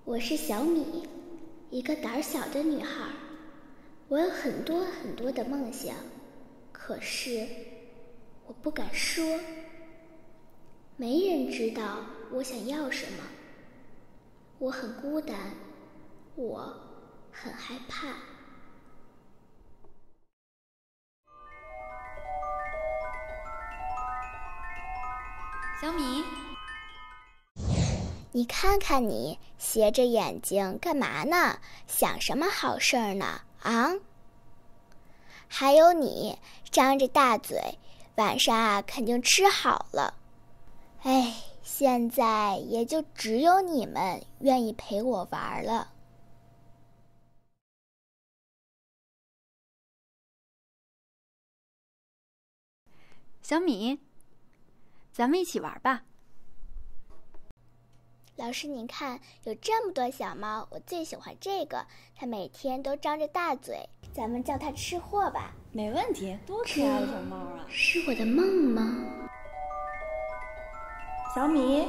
我是小米，一个胆小的女孩。我有很多很多的梦想，可是我不敢说。没人知道我想要什么。我很孤单，我很害怕。 小米， 你看看你，斜着眼睛干嘛呢？想什么好事儿呢？啊？还有你，张着大嘴，晚上肯定吃好了。哎，现在也就只有你们愿意陪我玩了。 小米，咱们一起玩吧。 老师，您看，有这么多小猫，我最喜欢这个，它每天都张着大嘴，咱们叫它吃货吧。 没问题，多可爱的小猫啊！ 是我的梦吗？ 小米，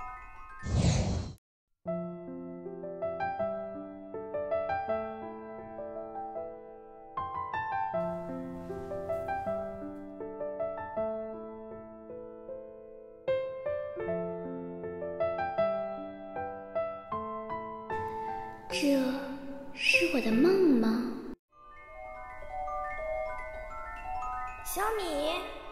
这是我的梦吗？ 小米，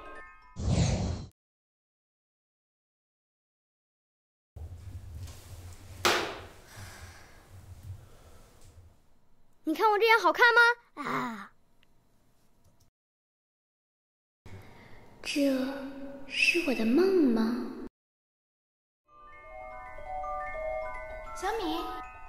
你看我这样好看吗？啊！ 这是我的梦吗？ 小米，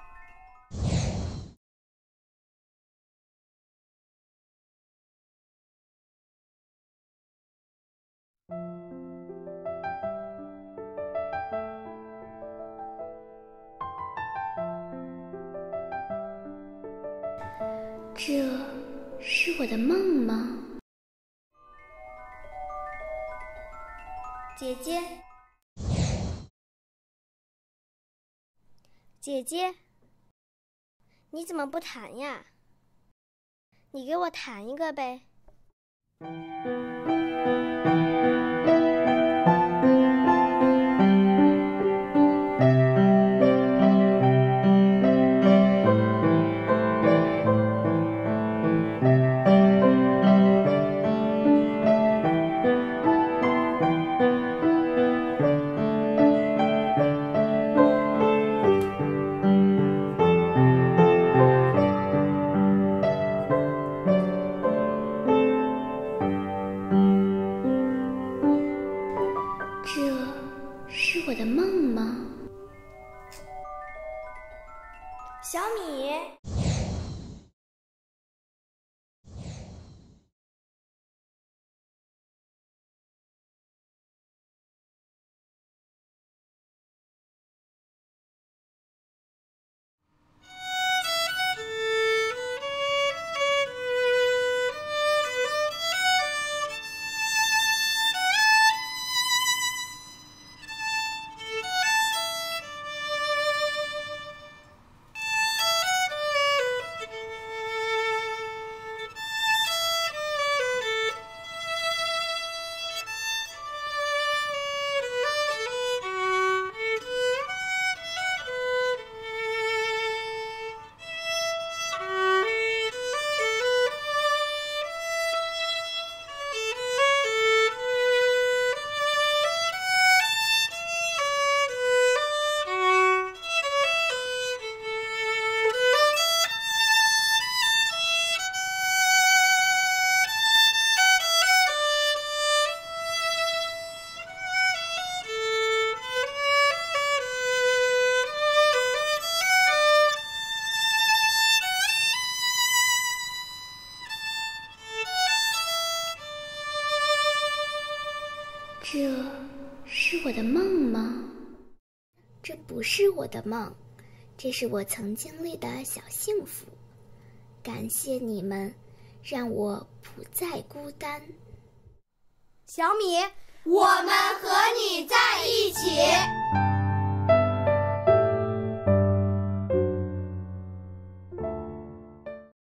这是我的梦吗？ 姐姐，姐姐，你怎么不弹呀？你给我弹一个呗。 这是我的梦吗？ 小米， 这是我的梦吗？这不是我的梦，这是我曾经历的小幸福。感谢你们，让我不再孤单。 小米，我们和你在一起。